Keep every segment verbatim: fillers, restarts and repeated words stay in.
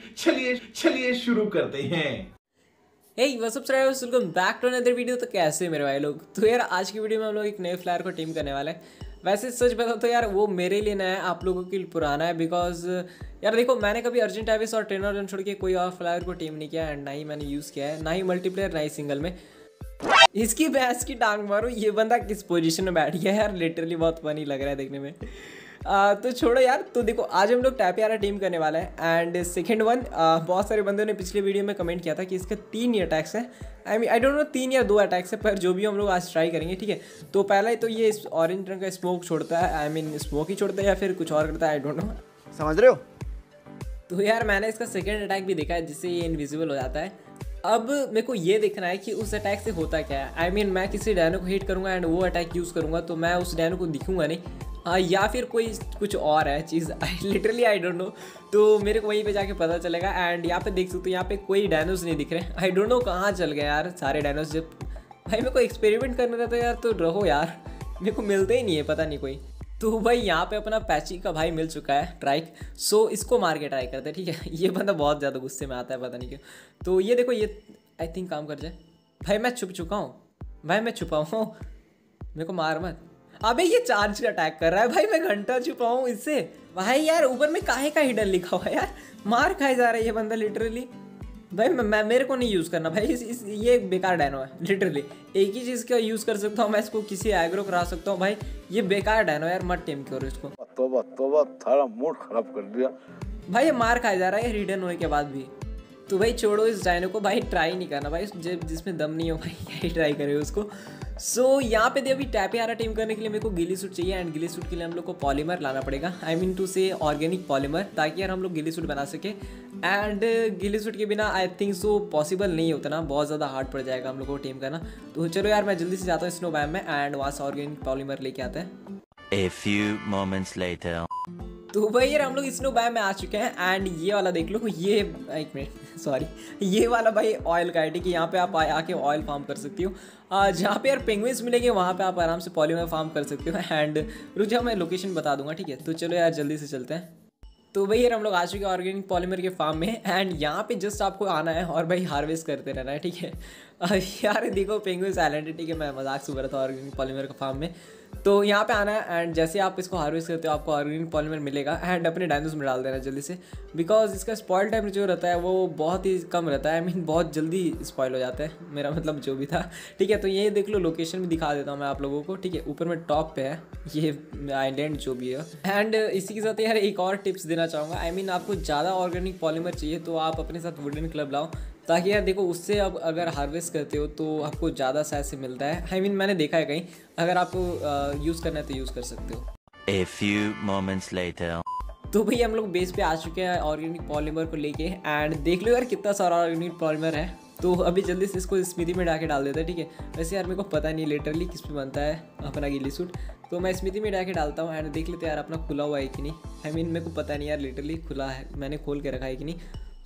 चलिए चलिए शुरू करते हैं। Hey what's up subscribers, welcome back to another video. तो कैसे मेरे भाई लोग। तो यार आज की वीडियो में हम लोग एक नए फ्लायर को टीम करने वाले हैं। वैसे सच बताओ तो यार वो मेरे लिए नया है, आप लोगों के लिए पुराना है। बिकॉज यार देखो, मैंने कभी अर्जेंट एविस और ट्रेनर रन छोड़ के कोई और फ्लायर को टीम नहीं किया, एंड ना ही मैंने यूज़ किया है, ना ही मल्टीप्लेयर ना ही सिंगल में। इसकी भैंस की टांग मारो, ये बंदा किस पोजीशन में बैठ गया है यार, लिटरली बहुत फनी लग रहा है देखने में। आ, तो छोड़ो यार। तो देखो आज हम लोग टैपियारा टीम करने वाला है। एंड सेकंड वन, बहुत सारे बंदों ने पिछले वीडियो में कमेंट किया था कि इसके तीन ही अटैक्स हैं। I mean I don't know तीन या दो अटैक्स है, पर जो भी हम लोग आज ट्राई करेंगे, ठीक है। तो पहला ही तो ये ऑरेंज रंग का स्मोक छोड़ता है, आई मीन स्मोक ही छोड़ता है या फिर कुछ और करता है, आई डोंट नो। समझ रहे हो? तो यार मैंने इसका सेकेंड अटैक भी देखा है जिससे ये इनविजिबल हो जाता है। अब मेरे को ये देखना है कि उस अटैक से होता क्या है। आई I मीन mean, मैं किसी डैनो को हिट करूँगा एंड वो अटैक यूज़ करूँगा तो मैं उस डैनो को दिखूंगा नहीं, हाँ, या फिर कोई कुछ और है चीज़, लिटरली आई डोंट नो। तो मेरे को वहीं पे जाके पता चलेगा। एंड यहाँ पे देख सकते हो, यहाँ पे कोई डायनोस नहीं दिख रहे। आई डोंट नो कहाँ चल गए यार सारे डायनोस। जब भाई मेरे को एक्सपेरिमेंट करना रहता है यार, तो रहो यार, मेरे को मिलते ही नहीं है, पता नहीं कोई। तो भाई यहाँ पे अपना पैची का भाई मिल चुका है ट्राइक, सो इसको मार के ट्राई करते हैं, ठीक है। ये बंदा बहुत ज़्यादा गुस्से में आता है, पता नहीं क्यों। तो ये देखो, ये आई थिंक काम कर जाए। भाई मैं छुप चुका हूँ, भाई मैं छुपा हूँ, मेरे को मार मत। अबे ये चार्ज का अटैक कर रहा है भाई, मैं घंटा छुपा हूँ इससे। भाई यार ऊपर में काहे का हिडन लिखा हुआ है यार, मार खाए जा रहा है ये बंदा लिटरली। भाई मैं, मैं मेरे को नहीं यूज़ करना भाई, इस, इस ये बेकार डैनो है लिटरली। एक ही चीज़ का यूज़ कर सकता हूँ मैं, इसको किसी एग्रो करा सकता हूँ। भाई ये बेकार डैनो यार, मत टीम करो इसको। तोबा तोबा, थारा मूड खराब कर दिया भाई ये मार खाया जा रहा है रिटर्न होने के बाद भी। तो भाई छोड़ो इस डायनो को, भाई ट्राई नहीं करना भाई, जिसमें दम नहीं हो भाई क्या ही ट्राई करे उसको। सो so, यहाँ पे अभी टैपियारा टीम करने के लिए मेरे को गिली सूट चाहिए। एंड गिली सूट के लिए हम लोग को पॉलीमर लाना पड़ेगा, I mean to say organic polymer, ताकि यार हम लोग गिली सूट बना सके। एंड गिली सूट के बिना आई थिंक सो पॉसिबल नहीं होता ना, बहुत ज़्यादा हार्ड पड़ जाएगा हम लोग को टीम करना। तो चलो यार मैं जल्दी से जाता हूँ स्नो बैम में, एंड वहाँ से ऑर्गेनिक पॉलीमर लेके आता है। A few moments later. तो भाई यार हम लोग स्नो बैम में आ चुके हैं। एंड ये वाला देख लो, ये एक मिनट सॉरी, ये वाला भाई ऑयल का है, ठीक है। यहाँ पे आप आके ऑयल फार्म कर सकती हो। जहाँ पे यार पेंगुइन्स मिलेंगे वहाँ पे आप आराम से पॉलीमर फार्म कर सकते हो। एंड रुक जाओ, मैं लोकेशन बता दूंगा, ठीक है। तो चलो यार जल्दी से चलते हैं। तो भाई यार हम लोग आ चुके हैं ऑर्गेनिक पॉलीमर के फार्म में। एंड यहाँ पे जस्ट आपको आना है और भाई हार्वेस्ट करते रहना है, ठीक है। यार देखो पेंगुइन्स आइलैंड है, ठीक है, मैं मजाक से बोल रहा था ऑर्गेनिक पॉलीमर का फार्म में। तो यहाँ पे आना है एंड जैसे आप इसको हार्वेस्ट करते हो आपको ऑर्गेनिक पॉलीमर मिलेगा। एंड अपने डायनोस में डाल देना जल्दी से, बिकॉज इसका स्पॉइल टाइम जो रहता है वो बहुत ही कम रहता है। आई मीन बहुत जल्दी स्पॉइल हो जाता है, मेरा मतलब जो भी था, ठीक है। तो ये देख लो, लोकेशन भी दिखा देता हूँ मैं आप लोगों को, ठीक है। ऊपर में टॉप पे है ये आइलैंड जो भी है। एंड इसी के साथ यार एक और टिप्स देना चाहूँगा। आई मीन आपको ज़्यादा ऑर्गेनिक पॉलीमर चाहिए तो आप अपने साथ वुडन क्लब लाओ, ताकि यार देखो उससे अब अगर हार्वेस्ट करते हो तो आपको ज़्यादा साइज से मिलता है। आई I मीन mean, मैंने देखा है कहीं, अगर आपको यूज़ करना है तो यूज़ कर सकते हो। A few moments later. तो भाई हम लोग बेस पे आ चुके हैं ऑर्गेनिक पॉलीमर को लेके। एंड देख लो यार कितना सारा ऑर्गेनिक पॉलीमर है। तो अभी जल्दी से इसको स्मिथी में डाके डाल देते हैं, ठीक है। वैसे यार मेरे को पता नहीं लिटरली किस पे बनता है अपना गिली सूट, तो मैं स्मिथी में डाके डालता हूँ। एंड देख लेते यार अपना खुला हुआ है कि नहीं। आई मीन मेरे को पता नहीं यार लिटरली खुला है, मैंने खोल के रखा है कि नहीं।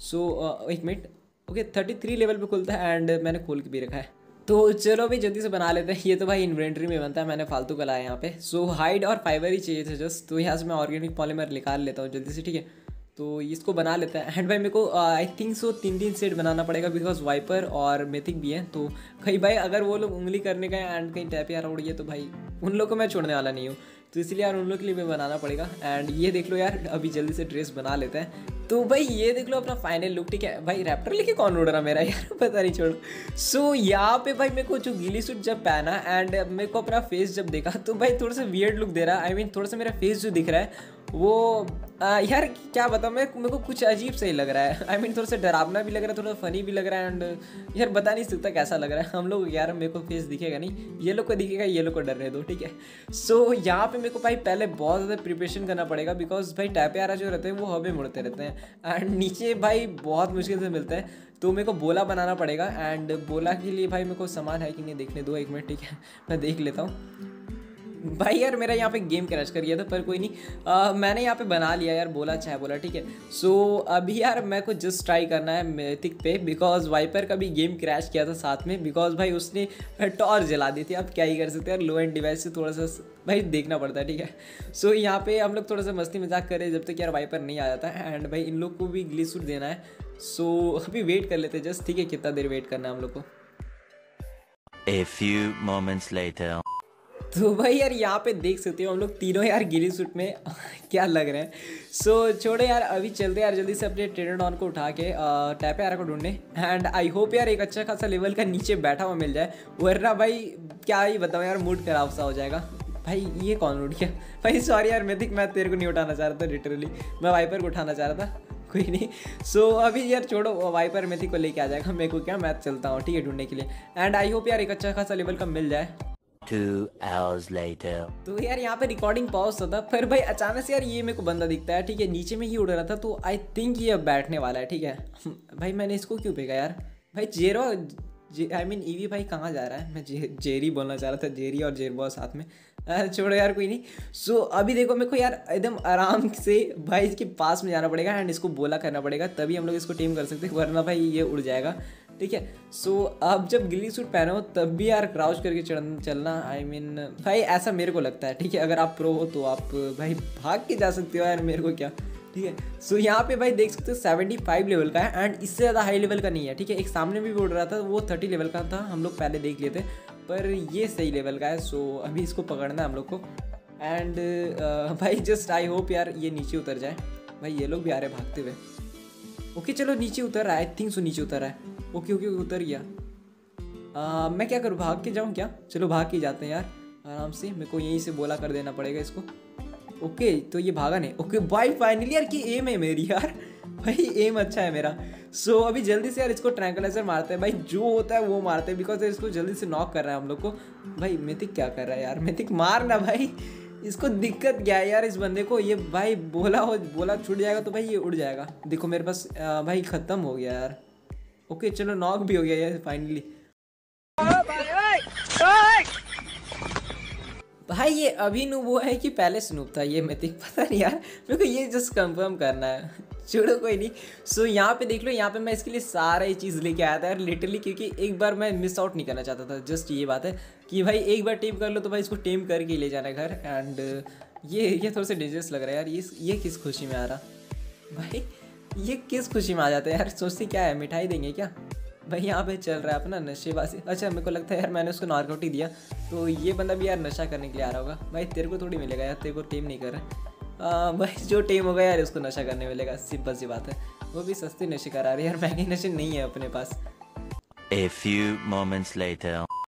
सो एक मिनट, ओके थर्टी थ्री लेवल पे खुलता है एंड मैंने खोल के भी रखा है। तो चलो अभी जल्दी से बना लेते हैं। ये तो भाई इन्वेंट्री में बनता है, मैंने फालतू का लाया यहाँ पे। सो हाइड और फाइबर ही चाहिए थे जस्ट, तो यहाँ से मैं ऑर्गेनिक पॉलीमर निकाल लेता हूँ जल्दी से, ठीक है। तो इसको बना लेते हैं। एंड भाई मेरे को आई थिंक सो तीन तीन सेट बनाना पड़ेगा, बिकॉज वाइपर और मेथिक भी है। तो कहीं भाई अगर वो लोग उंगली करने का एंड कहीं टैपियारा उड़ गया तो भाई उन लोग को मैं छोड़ने वाला नहीं हूँ, तो इसलिए यार उन लोग के लिए भी बनाना पड़ेगा। एंड ये देख लो यार अभी जल्दी से ड्रेस बना लेते हैं। तो भाई ये देख लो अपना फाइनल लुक, ठीक है। भाई रैप्टर लेके कौन उड़ रहा मेरा यार, पता नहीं, छोड़ो। सो यहाँ पे भाई मेरे को जो गिली सूट जब पहना एंड मेरे को अपना फेस जब देखा तो भाई थोड़ा सा वियर्ड लुक दे रहा है। आई मीन थोड़ा सा मेरा फेस जो दिख रहा है वो आ, यार क्या बताऊँ मैं, मेरे को कुछ अजीब सा ही लग रहा है। आई मीन थोड़ा सा डरावना भी लग रहा है, थोड़ा फनी भी लग रहा है। एंड यार बता नहीं सकता कैसा लग रहा है। हम लोग यार मेरे को फेस दिखेगा नहीं, ये लोग को दिखेगा, ये लोग को डरने दो, ठीक है। सो यहाँ पे मेरे को भाई पहले बहुत ज़्यादा प्रिपरेशन करना पड़ेगा, बिकॉज भाई टैपियारा जो रहते हैं वो हवे मुड़ते रहते हैं एंड नीचे भाई बहुत मुश्किल से मिलते हैं। तो मेरे को बोला बनाना पड़ेगा। एंड बोला के लिए भाई मेरे को सामान है कि नहीं देखने दो, एक मिनट, ठीक है, मैं देख लेता हूँ। भाई यार मेरा यहाँ पे गेम क्रैश कर गया था, पर कोई नहीं, आ, मैंने यहाँ पे बना लिया यार, बोला चाहे बोला, ठीक है। सो अभी यार मेरे को जस्ट ट्राई करना है मिथिक पे, बिकॉज वाइपर का भी गेम क्रैश किया था साथ में, बिकॉज भाई उसने टॉर्च जला दी थी। अब क्या ही कर सकते हैं यार, लो एंड डिवाइस से थोड़ा सा भाई देखना पड़ता है, ठीक है। सो यहाँ पे हम लोग थोड़ा सा मस्ती मजाक करें जब तक यार वाइपर नहीं आ जाता है, एंड भाई इन लोग को भी ग्लिच सूट देना है। सो अभी वेट कर लेते हैं जस्ट, ठीक है। कितना देर वेट करना है हम लोग को? A few moments later. तो भाई यार यहाँ पे देख सकते हो हम लोग तीनों यार गिली सूट में क्या लग रहे हैं। सो so, छोड़े यार, अभी चलते यार जल्दी से अपने ट्रेडरडॉन को उठा के टैपे यार को ढूंढने, एंड आई होप यार एक अच्छा खासा लेवल का नीचे बैठा हुआ मिल जाए, वरना भाई क्या ही बताओ यार, मूड खराब सा हो जाएगा। भाई ये कौन उठ गया? भाई सॉरी यार मिथिक, मैं तेरे को नहीं उठाना चाह रहा था, लिटरली मैं वाइपर को उठाना चाह रहा था, कोई नहीं। सो so, अभी यार छोड़ो, वाइपर मिथिक को लेके आ जाएगा, मेरे को क्या, मैं चलता हूँ, ठीक है, ढूंढने के लिए। एंड आई होप यार एक अच्छा खासा लेवल का मिल जाए। Two hours later. तो यार यहाँ पे रिकॉर्डिंग पॉज होता, फिर भाई अचानक से यार ये मेरे को बंदा दिखता है, ठीक है, नीचे में ही उड़ रहा था, तो आई थिंक ये अब बैठने वाला है, ठीक है। भाई मैंने इसको क्यों फेंका यार? भाई जेरो आई मीन ईवी भाई कहाँ जा रहा है? मैं जे, जेरी बोलना चाह रहा था, जेरी और जेरबॉस साथ में, छोड़ो यार कोई नहीं। सो so, अभी देखो मेरे को यार एकदम आराम से भाई इसके पास में जाना पड़ेगा, एंड इसको बोला करना पड़ेगा, तभी हम लोग इसको टीम कर सकते हैं, वरना भाई ये उड़ जाएगा, ठीक है। सो so, अब जब गिली सूट पहनो हो तब भी यार क्राउच करके चढ़ चलना, आई I मीन mean, भाई ऐसा मेरे को लगता है, ठीक है। अगर आप प्रो हो तो आप भाई भाग के जा सकते हो यार, मेरे को क्या, ठीक है। सो so, यहाँ पे भाई देख सकते हो सेवेंटी फाइव लेवल का है, एंड इससे ज़्यादा हाई लेवल का नहीं है, ठीक है। एक सामने भी उड़ रहा था, वो थर्टी लेवल का था, हम लोग पहले देख लिए थे, पर ये सही लेवल का है। सो so, अभी इसको पकड़ना है हम लोग को, एंड uh, भाई जस्ट आई होप यार ये नीचे उतर जाए। भाई ये लोग भी आ रहे भागते हुए, ओके चलो नीचे उतर रहा है, आई थिंक सो नीचे उतर रहा है, ओके ओके उतर गया। आ, मैं क्या करूँ, भाग के जाऊँ क्या? चलो भाग के जाते हैं यार आराम से, मेरे को यहीं से बोला कर देना पड़ेगा इसको। ओके तो ये भागा नहीं, ओके भाई फाइनली यार की एम है मेरी यार, भाई एम अच्छा है मेरा। सो so, अभी जल्दी से यार इसको ट्रैंकुलाइजर मारते हैं भाई, जो होता है वो मारते हैं, बिकॉज इसको जल्दी से नॉक कर रहा है हम लोग को। भाई मिथिक क्या कर रहा है यार? मिथिक मार ना भाई, इसको दिक्कत क्या है यार इस बंदे को, ये भाई बोला हो बोला छूट जाएगा तो भाई ये उड़ जाएगा। देखो मेरे पास आ, भाई ख़त्म हो गया यार, ओके चलो नॉक भी हो गया यार फाइनली। भाई ये अभी नूब वो है कि पहले से नूब था ये मिथिक, पता नहीं यार, मेरे को ये जस्ट कंफर्म करना है, छोड़ो कोई नहीं। सो so, यहाँ पे देख लो, यहाँ पे मैं इसके लिए सारा ये चीज़ लेके आया था यार लिटरली, क्योंकि एक बार मैं मिस आउट नहीं करना चाहता था। जस्ट ये बात है कि भाई एक बार टेम कर लो तो भाई इसको टेम करके ले जाना घर, एंड ये ये थोड़ा सा डेंजरस लग रहा है यार। ये ये किस खुशी में आ रहा भाई, ये किस खुशी में आ जाता है यार? सोचते क्या है, मिठाई देंगे क्या? भाई यहाँ पे चल रहा है अपना नशेबाजी। अच्छा मेरे को लगता है यार मैंने उसको नॉकआउट ही दिया, तो ये बंदा भी यार नशा करने के लिए आ रहा होगा। भाई तेरे को थोड़ी मिलेगा यार, तेरे को टेम नहीं कर रहा, भाई जो टेम होगा यार उसको नशा करने मिलेगा, सिंपल सी बात है। वो भी सस्ते नशे करा रहे यार, महंगे नशे नहीं है अपने पास। A few moments later.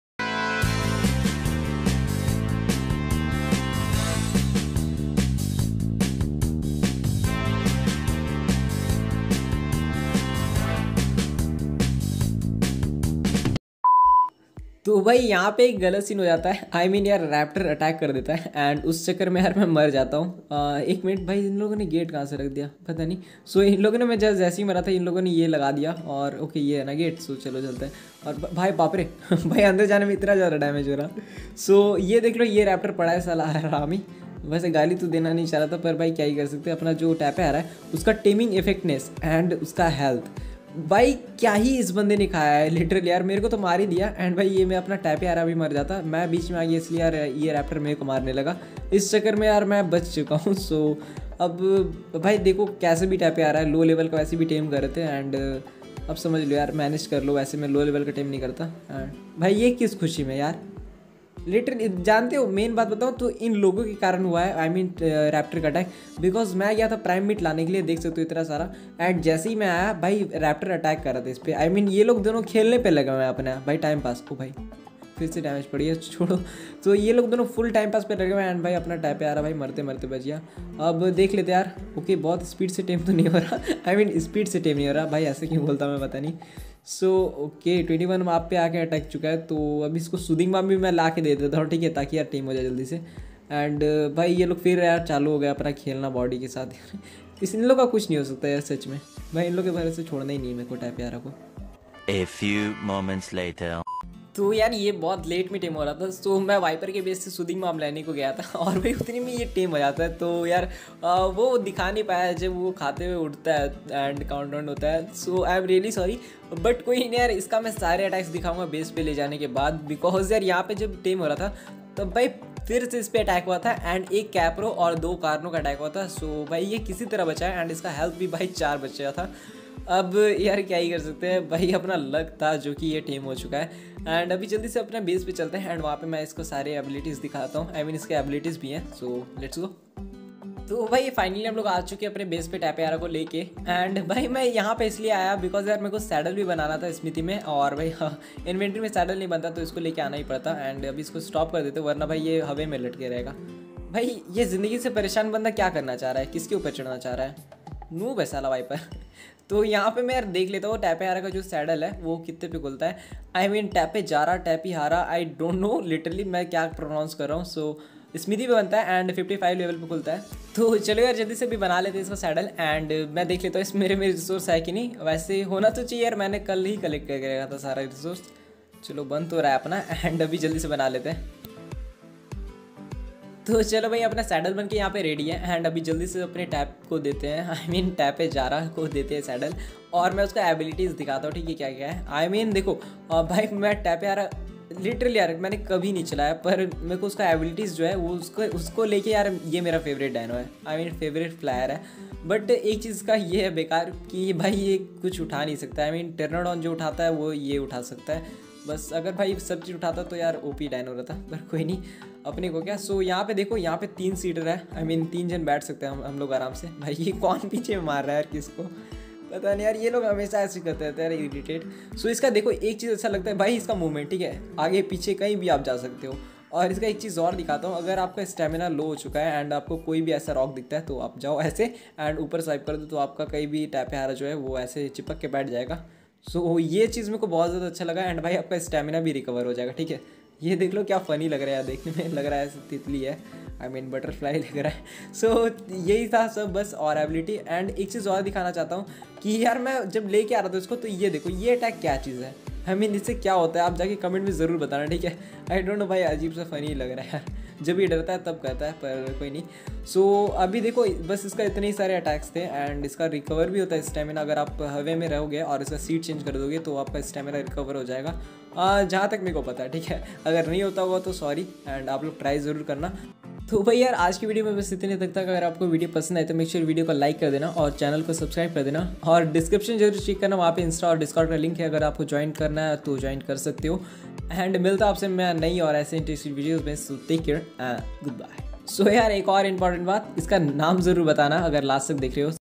तो भाई यहाँ पे एक गलत सीन हो जाता है, आई I मीन mean, यार रैप्टर अटैक कर देता है, एंड उस चक्कर में यार मैं मर जाता हूँ। एक मिनट भाई, इन लोगों ने गेट कहाँ से रख दिया पता नहीं। सो इन लोगों ने, मैं जैसे जैसे ही मरा था इन लोगों ने ये लगा दिया, और ओके ये है ना गेट। सो चलो चलते हैं। और भाई बाप रे भाई अंदर जाने में इतना ज़्यादा डैमेज हो रहा। सो ये देख लो, ये रैप्टर पड़ा है साला हरामी। वैसे गाली तो देना नहीं चाह रहा था, पर भाई क्या ही कर सकते हैं। अपना जो टैप आ रहा है उसका टेमिंग इफेक्टनेस एंड उसका हेल्थ, भाई क्या ही इस बंदे ने खाया है लिटरली यार, मेरे को तो मार ही दिया। एंड भाई ये मैं अपना टैपे आ रहा भी मर जाता, मैं बीच में आ गया इसलिए यार ये रैप्टर मेरे को मारने लगा, इस चक्कर में यार मैं बच चुका हूँ। सो अब भाई देखो कैसे भी टैपे आ रहा है, लो लेवल का वैसे भी टेम कर रहे थे, एंड अब समझ लो यार मैनेज कर लो, वैसे मैं लो लेवल का टेम नहीं करता। एंड भाई ये किस खुशी में यार, लिटरली जानते हो मेन बात बताऊँ तो इन लोगों के कारण हुआ है, आई मीन रैप्टर का अटैक। बिकॉज मैं गया था प्राइम मीट लाने के लिए, देख सकते हो इतना सारा, एंड जैसे ही मैं आया भाई रैप्टर अटैक कर रहा था इस पर। आई मीन ये लोग दोनों खेलने पे लगा मैं अपना भाई टाइम पास। ओ भाई फिर से डैमेज पड़ी है, छोड़ो। तो ये लोग दोनों फुल टाइम पास पे लगे हुए, एंड भाई अपना टैप पे आ रहा भाई, मरते मरते बच गया। अब देख लेते यार, ओके बहुत स्पीड से टेम तो नहीं हो रहा, आई मीन स्पीड से टेम नहीं हो रहा भाई, ऐसे क्यों बोलता मैं पता नहीं। सो ओके ट्वेंटी वन माप पे आके अटैक चुका है, तो अभी इसको सूदिंग माप भी मैं ला के दे देता हूँ, ठीक है, ताकि यार टीम हो जाए जल्दी से। एंड भाई ये लोग फिर यार चालू हो गया अपना खेलना बॉडी के साथ। इस इन लोग का कुछ नहीं हो सकता यार सच में, भाई इन लोग के भरोसे छोड़ना ही नहीं मेरे को टैप यारा को। A few moments later. तो यार ये बहुत लेट में टेम हो रहा था, तो मैं वाइपर के बेस से सूदिंग माम लेने को गया था और भाई उतनी में ये टेम हो जाता है। तो यार आ, वो दिखा नहीं पाया जब वो खाते हुए उठता है एंड काउंट डाउन होता है। So I am really sorry, but कोई नहीं यार, इसका मैं सारे अटैक्स दिखाऊंगा बेस पे ले जाने के बाद, बिकॉज यार यहाँ पे जब टेम हो रहा था तब भाई फिर से इस पर अटैक हुआ था एंड एक कैप्रो और दो कार्नो का अटैक हुआ था। सो भाई ये किसी तरह बचा है एंड इसका हेल्थ भी भाई चार बचा था। अब यार क्या ही कर सकते हैं भाई, अपना लक था जो कि ये टीम हो चुका है। एंड अभी जल्दी से अपने बेस पे चलते हैं एंड वहाँ पे मैं इसको सारे एबिलिटीज़ दिखाता हूँ, आई मीन इसके एबिलिटीज़ भी हैं। So let's go. तो भाई फाइनली हम लोग आ चुके हैं अपने बेस पे टैपियारा को लेके। एंड भाई मैं यहाँ पे इसलिए आया बिकॉज यार मेरे को सैडल भी बनाना था स्मिथी में, और भाई हाँ इन्वेंट्री में सैडल नहीं बनता तो इसको लेके आना ही पड़ता। एंड अभी इसको स्टॉप कर देते वरना भाई ये हवे में लटके रहेगा। भाई ये ज़िंदगी से परेशान बंदा क्या करना चाह रहा है, किसके ऊपर चढ़ना चाह रहा है, नूब है साला वाइपर। तो यहाँ पे मैं यार देख लेता हूँ टैपियारा का जो सैडल है वो कितने पे खुलता है। आई मीन टैपे जारा टैपी हारा, आई डोंट नो लिटरली मैं क्या प्रोनाउंस कर रहा हूँ। सो स्मिथी पे बनता है एंड पचपन लेवल पे खुलता है। तो चलो यार जल्दी से भी बना लेते हैं इसका सैडल एंड मैं देख लेता हूँ इस मेरे में रिसोर्स है कि नहीं। वैसे होना तो चाहिए यार, मैंने कल ही कलेक्ट करके रखा था सारा रिसोर्स। चलो बन तो रहा है अपना एंड अभी जल्दी से बना लेते हैं। तो चलो भाई अपना सैडल बन के यहाँ पे रेडी है एंड अभी जल्दी से अपने टैप को देते हैं, आई मीन टैपे जारा को देते हैं सैडल, और मैं उसका एबिलिटीज़ दिखाता हूँ ठीक है क्या क्या है। आई मीन देखो भाई मैं टैपे यार लिटरली यार मैंने कभी नहीं चलाया, पर मेरे को उसका एबिलिटीज़ जो है वो उसको उसको लेके यार ये मेरा फेवरेट डायनो है, आई मीन फेवरेट फ्लायर है। बट एक चीज़ का ये है बेकार कि भाई ये कुछ उठा नहीं सकता, आई मीन टर्नाडॉन जो उठाता है वो ये उठा सकता है बस। अगर भाई सब चीज़ उठाता तो यार ओपी डायनो रहता, पर कोई नहीं अपने को क्या। सो यहाँ पे देखो यहाँ पे तीन सीटर है, आई मीन तीन जन बैठ सकते हैं हम हम लोग आराम से। भाई ये कौन पीछे मार रहा है यार किसको पता नहीं यार, ये लोग हमेशा ऐसे करते रहते हैं यार इरिटेट। सो इसका देखो एक चीज़ अच्छा लगता है भाई इसका मूवमेंट, ठीक है आगे पीछे कहीं भी आप जा सकते हो। और इसका एक चीज़ और दिखाता हूँ, अगर आपका स्टेमिना लो हो चुका है एंड आपको कोई भी ऐसा रॉक दिखता है तो आप जाओ ऐसे एंड ऊपर स्वाइप कर दो तो आपका कहीं भी टैपियारा जो है वो ऐसे चिपक के बैठ जाएगा। सो so, ये चीज़ मेरे को बहुत ज़्यादा अच्छा लगा एंड भाई आपका स्टेमिना भी रिकवर हो जाएगा ठीक है। ये देख लो क्या फ़नी लग रहा है देखने में, लग रहा है ऐसे तितली है, आई मीन बटरफ्लाई लग रहा है। सो so, यही था सब बस और एबिलिटी। एंड एक चीज़ और दिखाना चाहता हूँ कि यार मैं जब लेके आ रहा था इसको तो ये देखो ये अटैक क्या चीज़ है, आई मीन इससे क्या होता है आप जाके कमेंट में ज़रूर बताना ठीक है। आई डोंट नो भाई अजीब सा फ़नी लग रहा है यार, जब ये डरता है तब कहता है पर कोई नहीं। सो so, अभी देखो बस इसका इतने ही सारे अटैक्स थे एंड इसका रिकवर भी होता है स्टेमिना। अगर आप हवे में रहोगे और इसका सीट चेंज कर दोगे तो आपका स्टेमिना रिकवर हो जाएगा, जहाँ तक मेरे को पता है ठीक है। अगर नहीं होता होगा तो सॉरी एंड आप लोग ट्राई ज़रूर करना। तो भाई यार आज की वीडियो में बस इतने तक तक। अगर आपको वीडियो पसंद आए तो मेक श्योर वीडियो को लाइक कर देना और चैनल को सब्सक्राइब कर देना, और डिस्क्रिप्शन जरूर चेक करना, वहाँ पे इंस्टा और डिस्कॉर्ड का लिंक है, अगर आपको ज्वाइन करना है तो ज्वाइन कर सकते हो। एंड मिलता आपसे मैं नई और ऐसे इंटरेस्टिंग वीडियोज़ में। So take care and good bye. So यार एक और इम्पॉर्टेंट बात, इसका नाम ज़रूर बताना अगर लास्ट तक देख रहे हो।